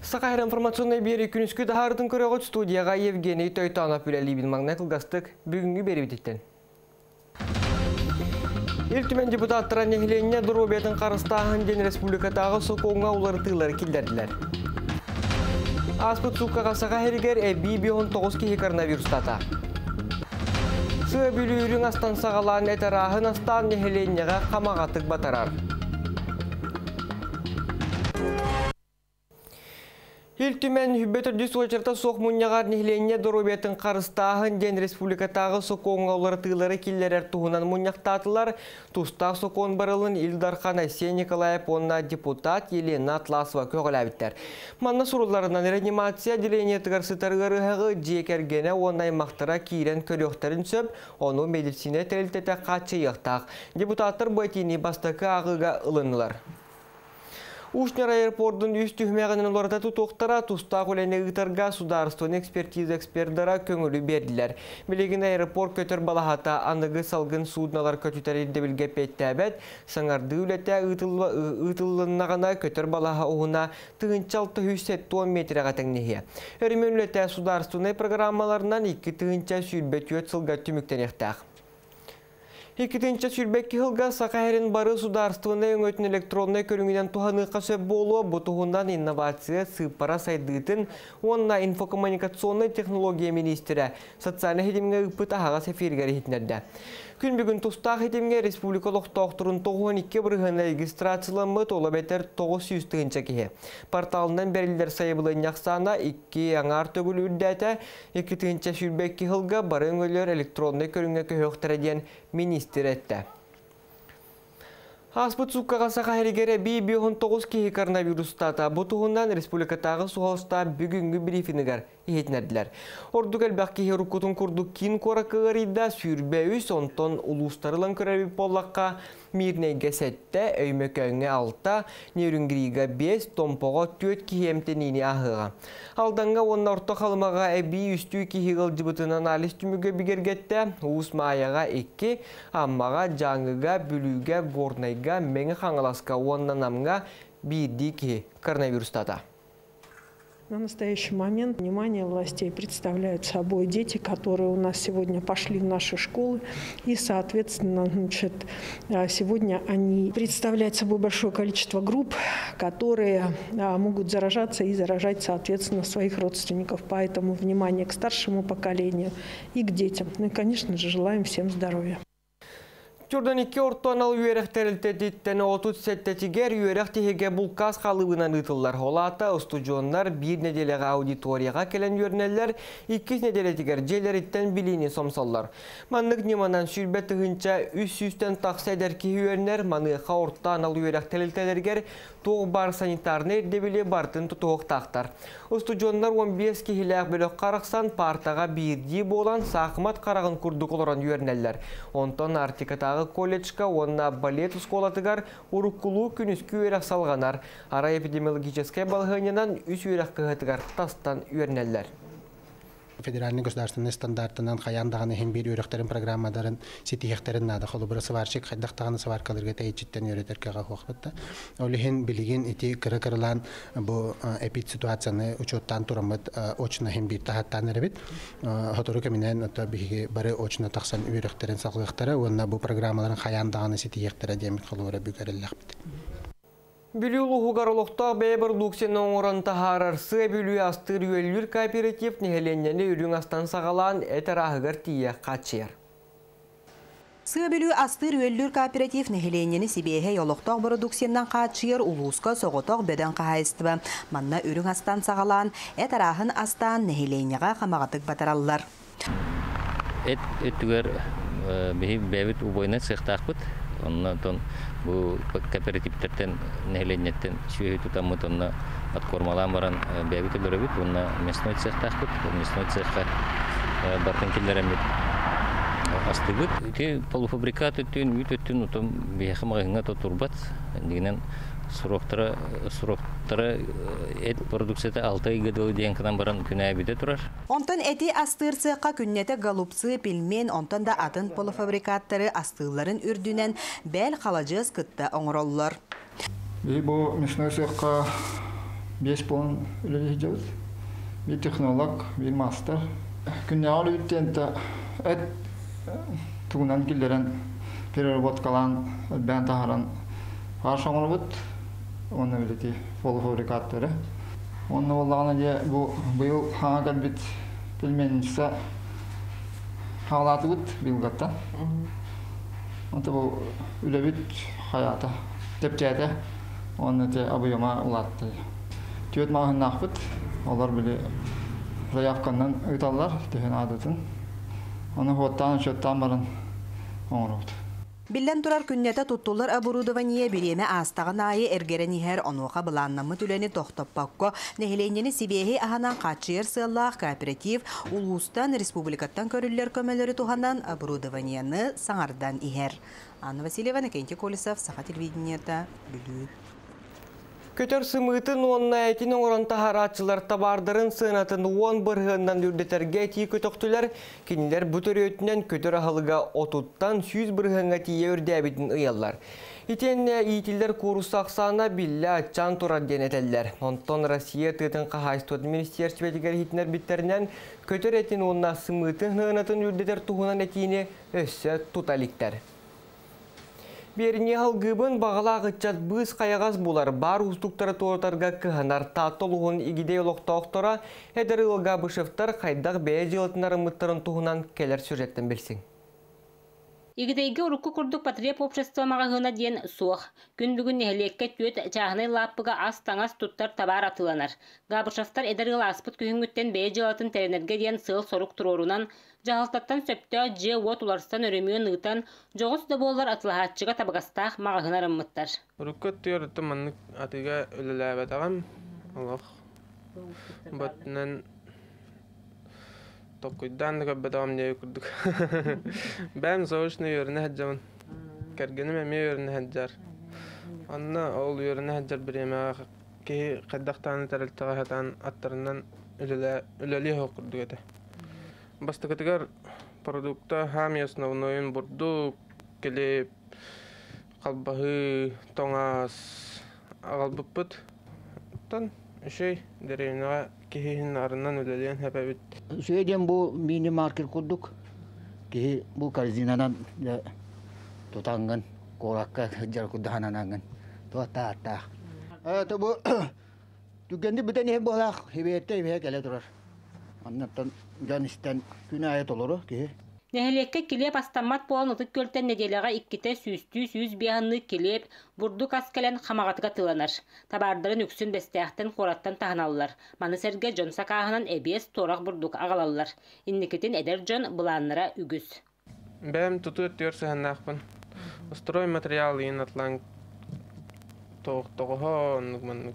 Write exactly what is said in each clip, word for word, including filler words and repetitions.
Сақайыр информационный бері күніскі дағардың көріғыт студияға Евгений Тойтанов біләлі білмаңна қылғастық бүгінгі бері бітеттен. Ертімен депутаттыра нехіленіне дұробетін қарыстағын ден республикатағы соқуыңа уларытылар келдерділер. Аспыт суққа қасаға әрігер әбей он тоғыз кейі коронавирустата. Сығы бүлі астан сағалан әтарағын астан нехіленеға қамағатық батарар. Илтімен хүббетірді суачарта соқ мұнияғар нехленне дұробетін қарыстағын ден республикатағы соқуыңа уларытылары келдерер туғынан мұнияқтатылар. Тұстақ соқуын барылын Илдархан Асия Николаев онна депутат Елена Атласова көғіләбіттер. Манна сұруларынан реанимация делене тұғарсытарғырығы жекергені онай мақтыра кейрен көріқтарын сөп, оны медицина тәрілтеті қатшы еқтақ. Депутаттар бөйтені бастықы ағыға ылынылар. Ушнер аэропордың үст түймеғінің оларда тұтуқтара тұстақ өләне ұтарға сударыстың экспертиза экспердара көңілі берділер. Білеген аэропорт көтір балағата анығы салғын судналар көтітәрді білге петті әбәт, саңарды үләті ұтылынағана көтір балаға оғына тұғынчалты жүз он метрға тәңнеге. Өрімен үләті сударыстың программаларынан екі тұғынча сүйілбет өт сылға түміктен ектақ. Екітінші сүрбекке ғылға сақайырын бары сударыстығына өңөтін электронны көріңінен туғаны қасы болуы бұтығындан инновация сыппара сайдығытын онна инфокоммуникационный технология министері социальны хедемге ұпыт ағаға сәфергері етінерді. Күн бүгін тұстақ хедемге республикалық тоқтырын тоғын екі бірғына регистрацияланмы толы бәтер тоғыз жүз тұғынша кеге. Порталынан бәрілдер сайыбылын яқсана екі аңар төгіл үрдәті екі тұғынша сүрбекке ғылға бары өңілер электронны көріңе көхіқтіреден министр етті. Аспыт суққаға сақа әрігері бей он тоғыз кейі коронавирустата бұтығынан республикатағы суғалыста бүгінгі брифингер ехетінерділер. Ордық әлбәқ кейі рұққытын күрдік кейін қорақығырыда сүрбәуіс онтон ұлыстарылан көрәбі болаққа мирнейге сәтті өймекөңе алта, нерінгіріға бес, томпоға төт кейемтеніне ағыға. Алданға онна орта қалымаға әбі үсті кейі ғылжыбытын анализ түмігі бігергетті, ұс маяға екі, аммаға жаңыға, бүліге, горнайға, меңі қаңыласқа онна намға бірді кейі коронавирустата. На настоящий момент внимание властей представляют собой дети, которые у нас сегодня пошли в наши школы. И, соответственно, значит, сегодня они представляют собой большое количество групп, которые могут заражаться и заражать, соответственно, своих родственников. Поэтому внимание к старшему поколению и к детям. Ну и, конечно же, желаем всем здоровья. Türden iki ortaanal üyerekterilteditten otuz settetiger üyerektehege bulkaz kalıbından ıtıllar. Olata ustujonlar bir nedelega auditoriyaga kelen yörneller, ikiz nedeletiger jeleritten bilini somsallar. Manlık nimanan sülbet ığınca üst üstten taksa ederki üyenler manıqa ortaanal üyerekteriltelerger toğ bar sanitarne erdebili bartın tutuğuk taktar. Ustujonlar on beş kihilak bölük qaraqsan partaga birdi bolan saqmat qarağın kurduk olan yörneller. Ondan artikata колледжка, онна балет сколатыгар уруккулу күнүскү үйрек салганар. Ара эпидемиологическая балғынынан үс үйрек кығытыгар тастан үйернелер. Федеральный государственный стандартынан қаяндағаны хем бір үйректерін программадарын сетихектерін нады. Қолы бұры сварчик қайдақтағаны сваркалырға тәйчеттен үйретеркеға қоқпытты. Олеген білеген еті кірі-кірілан бұл эпид ситуацияны учеттан тұрамыд очына хем бір тағаттан әрбет. Хотыры көмінен бары очына тақсан үйректерін сақлықтары, онына бұл программаларын қаяндағаны сетихектері демет қолы бұры бүгерілі қапыды. Бүлілі ғуғарылықта бәйбір дұқсен оңырын тахарарсы бүлі астыр үйелер кооператив нехеленнені үрің астан сағалан әтір ағығыр тие қатшер. Сыбылу астыр үйелер кооператив нехеленнені сибейхе йолықтақ бұры дұқсеннен қатшер ұлысқа соғытақ бөден қағайыстыбы. Манна үрің астан сағалан әтір ағын астан нехеленнеға қамағатық батаралылар. Эт өттігер бәйбіт ұбойны сықтақпыт. Оннан bu kooperatiflerden nehlenyetten şöyle tutamı tonla atkормалан баран бәйбіті бөрөбіт, онна местной цех тақпыт, местной цехқа бартанкелерем астыбыт. Те полуфабрикат өттен, үйт өттен, отым бейхі мағыңа тотурбат, дегенен сұрақтары, сұрақтары эт продукцияты алты айгадылы дейінкідан баран күнә әбіде тұрар. Онтан әти астыр цеққа күннеті галупсы, пилмен, онтан да атын полуфабрикаттары астыларын үрдінен бәл қалажыз кытта оңыроллар. Бұл местной цеққа beş puan üleleyeceğiz. Bir teknolog, bir master. Künnağlı üttente et tuğunan gilleren pererobot kalan ben taharan karşılamını bud. Onu bileti polu fabrikatları. Onu ollağına diye bu bu yıl hana kalbit bilmeninse halatı bud bilgatta. Anta bu ülebit hayata tepçede onu te abuyama ulattı. Tüyet mağın nakbit. Onlar bile rayafkandan ötallar tehen adatın. Onu hottan şottan barın oңорут. Билен турар күннете туттулар оборудование биреме астаган айы эргерен ихер онуха быланнамы түлени тохтоппакко нехиленени сибеһи аханан качыер сыллах кооператив улустан республикаттан көрүллер көмөлөрү туханан оборудованияны саңардан ихер. Анна Васильева, Кенти Колесов, Саха телевидениета, Бүлүү. Көтөр сымытын онна әйтін оңыран тахаратчылар табардарын сынатын он бұрғыннан үрдетерге тей көтөктілер, кенелер бұтыр өтінен көтөр ахылыға отуттан сүйіз бұрғынға тие өрдәбетін ұялар. Итен итилер курусақсана билля атчан турар денетеллер. Онтон Россия тытын қағайстуат министерстветігер хитнер биттерінен көтөр әтін онна сымытын ғынатын үрдетер туғынан әтіне өссі туталиктер. Беріне алгыбын бағала ғытчат бұз қаяғаз болар бар ұстуқтары тоғытарға кығанар таттылығын игидей олықтауқтара әдір ұлға бұшыфтар қайдақ бәе жылытынары мұттарын туғынан келер сюжеттен білсің. Игидейге урукку курдук потреб общества мағағына ден суық. Күн бүгін нехелекке түйет чағынай лаппыға ас таңас туттар табар атыланар. Габышафтар эдергіл аспыт күйінгіттен бәе жылатын тәренерге ден сыл сорук тұрорунан, жағалтаттан сөпті же от уларыстан өріміен ұйтан, жоғыз да болар атылахатчыға табығастақ мағағына рыммыттар. Урукку түйерді маннык атыға өліләбет ағам. Аллах. Бұтынан Токуйдан да бедам не курдук. Бәм соошны йөрне хаҗамын. Кергенем эме йөрне хаҗар. Анна ол йөрне хаҗар биреме ки каддактан таралтыга хатан аттарынан үлеле үлеле курдук эте. Бастыгытыгар продукта хами основной бурду келе калбагы тоңас агалбыппыт. Тан şey derine kihin arından ölelen hepebit. Şeyden bu mini market kurduk. Ki bu karzinadan ya tutangan korakka hajar kudahanangan. To ta ta. Eh to bu tükendi biten hep bolak hibette hebe kele durar. Anlattan canistan günayet olur ki. Nehelekke kilep astamat boğan ıtık költen nedelağa ikkite süstü süz bihanlı kilep burdu kaskelen xamağatıga tılanar. Tabardарын üksün besteğten korattan tahanallar. Manı serge John sakağınan ebes torak burduk ağalallar. İnnikitin eder John bulanlara ügüz. Бәм туту өттөрсө ханнахпын. Строй материал ин атлан тох тохон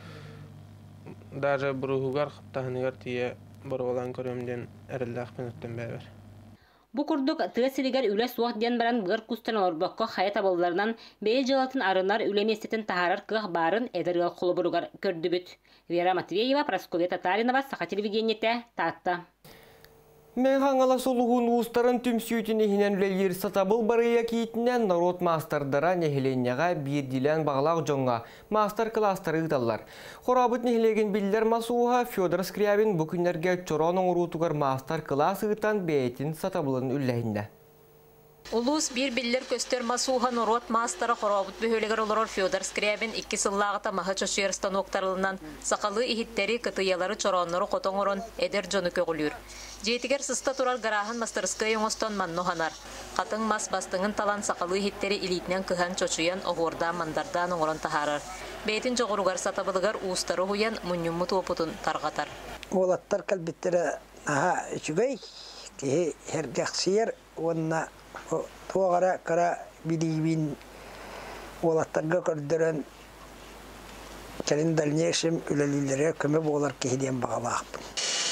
даже бругугар хтахныгар тие боролан көрөмден эрелдахпын өттөн бәбер. Bu kurduk tığasiligar üle suaq diyen baran bığır kustan orbakko hayat aballarından bey jalatın arınar ülemestetin taharar kığ barın edergal kuluburugar kördübüt. Vera Matveyeva, Praskovya Tatarinova, Saha televideniyete, Tatta. Мен хаңала солуғын ұстарын түмсүйтіне хинен үлелер сатабыл барыя кейтінен народ мастардара нехеленеға бір дилен бағлақ жоңға мастер-кластары ұталар. Қорабыт нехелеген білдер масуға Федор Скрябин бүкіндерге чороның ұрутығар мастер-класс ұтан бәйтін сатабылын үлләйінде. Улус bir biller көстер масуға народ мастары қорабыт бөхөлегер олар Федор Скрябин икки сыллағыта маға чөшер станоктарылынан сақалы ихиттері кытыялары чоронлары қотоңырын әдер жоны көгілір. Жетігер сыста турар гарахын мастерская оңостон манноханар. Қатын мас бастыңын талан сақалы хиттері илитнен кыхан чочуян оғорда мандардан оңырын тахарар. Бейтін жоғыругар сатабылыгар уыстары хуян мұнюммы топутын тарғатар. Олаттар кәлбеттері аға үчігей, кеге хергақсиер, онына туағара кара билейбин олаттарға көрдірін кәлін дальнейшим үлелілері көмі болар кегеден бағалақпын.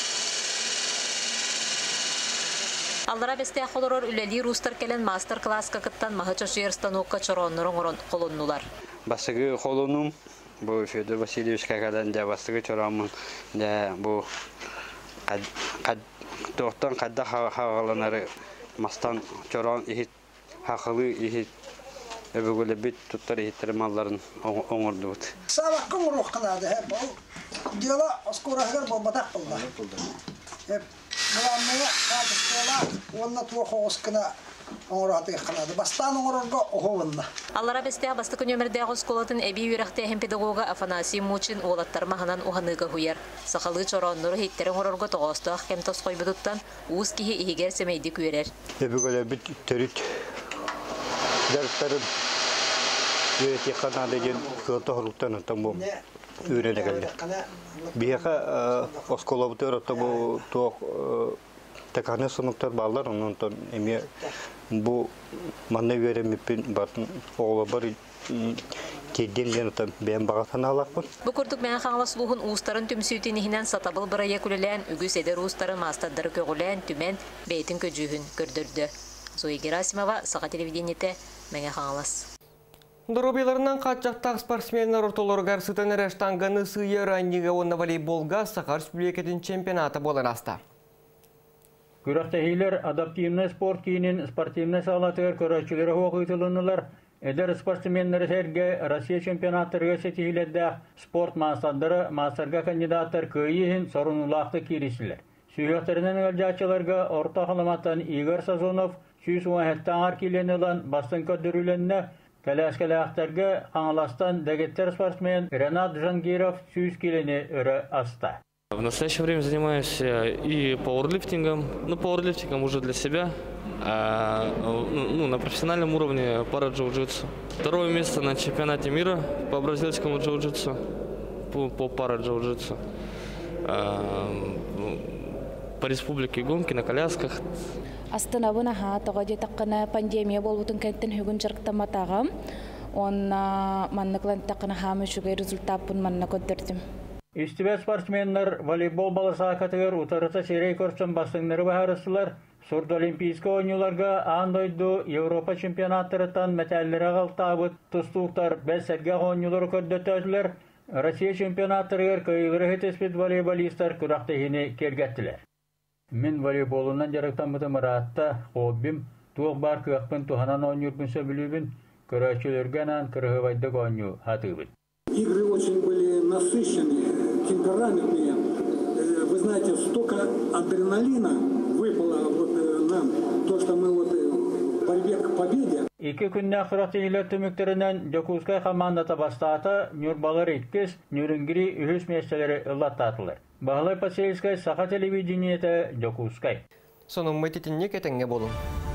Аллара бесте холорор үлели рустар келен мастер-класска кыттан махачошер станокка чороннорон орон колоннулар. Басыгы холонум бу Федор Васильевич кагадан да басыгы чорамын да бу кад тоқтан кадда хагаланары мастан чорон ихит хакылы ихит Öbürgüle bit tuttar ihtirim malların oңurdu. Sabah kumruq qiladi. Hep o diyala oskuragar bu batak qildi. Hep bulanmaya qadıştıla onunla tuğ oskuna oңuratı qiladi. Bastan oңururga oğunna. Аллара бестеа бастық нөмірдегі сколатын әбей үйрәқтәйін педагога Афанасий Мучин олаттар мағынан уғаныға хуяр. Сақалы чоронныры хейттерін орорға тоғыстық кем тосқой бұдыттан уыз кейі игер семейді көрер. Öbürgüle bit törüt derslerin öğreti kanadı gen kıltahlıktan tam bu öğrene geldi. Bir haka oskola bu törütte bu toğ tekane sınıflar bağlar onun ton emi bu manne öğrenmepin batın oğlu var kedden yanıtan ben bağatan alakpın. Bu kurduk ben xanlasluğun uğustарын tümsüytinihinden satabıl bıraya kulelen, ügüs eder uğustарын mastadları kögülen tümen beytin köcüğün gördürdü. Zoe Gerasimova, Sağa Televideniyete, Mene Xanlas. Доробиларынан қатжақтақ спортсменнер ортолоргар сытын әрештанганы сүйер әнеге онна волейболға Сақа Республикатын чемпионаты болын аста. Күрәқтәхейлер адаптивны спорт кейінен спортивны сағалатығыр көрәтшілері хоқытылынылар. Эдер спортсменнер сәрге Россия чемпионаттырға сетихилерді спорт мастандары мастарға кандидаттар көйейін сорынулақты кересілер. Сүйіқтерінен өлжатшыларға орта қаламаттан Игорь Сазонов сүйіс уәхеттен аркеленілан бастың көдіріленіне кәләскәләқтарға қаңыластан дәгеттер спортсмен Ренат Жангиров сүйіс келені өрі аста. В настоящее время занимаюсь и пауэрлифтингом, ну пауэрлифтингом уже для себя, а, ну, на профессиональном уровне пара-джиу-джитсу. Второе место на чемпионате мира по бразильскому джиу-джитсу, по, по пара-джиу-джитсу. А, по республике гонки на колясках. Астанабына ха тоғаде таққына пандемия болутын кәнттен хүгін жарықтаматағам. Он манныклан таққына хамы жүгей результапын манна көддірдім. Истибет спортсменнер волейбол баласа категор утарыта серей көрсен бастыңнары бахарысылар. Сурд олимпийскі ойнуларға андойду Европа чемпионаттарытан мәтәллері ғалтабыт тұстуқтар бәсәдге ойнулары көрдөтөділер. Россия чемпионаттарығыр көйгірі хетеспет волейболистар күрақтығыны кергеттілер. Мен волейболынан жарықтан бұты мұратта қоббим туық бар көқпін туханан ойнюрбін сөбілібін көрәчілерганан кірғывайды ойну хатыбын. Игры очень были насыщенные, темпераментные. Вы знаете, столько адреналина выпало вот нам, то, что мы вот в борьбе к победе. Iki күнне қырақтығылар түміктерінен Жокускай командата бастаты Нюрбалар еткіз, Нюрингри үхіс местелері ұлаттатылыр. Бағалай Пасельскай, Сақа Телевидениеті, Жокускай. Соның мәтетінне кетенге болын.